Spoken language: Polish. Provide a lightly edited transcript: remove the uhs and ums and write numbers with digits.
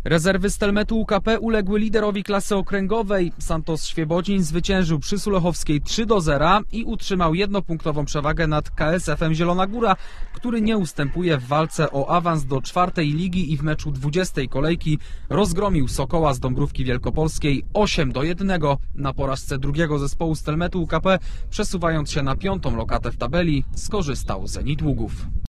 Rezerwy Stelmetu UKP uległy liderowi klasy okręgowej. Santos Świebodzin zwyciężył przy Sulechowskiej 3-0 i utrzymał jednopunktową przewagę nad KSF-em Zielona Góra, który nie ustępuje w walce o awans do 4. ligi i w meczu 20. kolejki rozgromił Sokoła z Dąbrówki Wielkopolskiej 8-1. Na porażce drugiego zespołu Stelmetu UKP, przesuwając się na 5. lokatę w tabeli, skorzystał Zenit Ługów.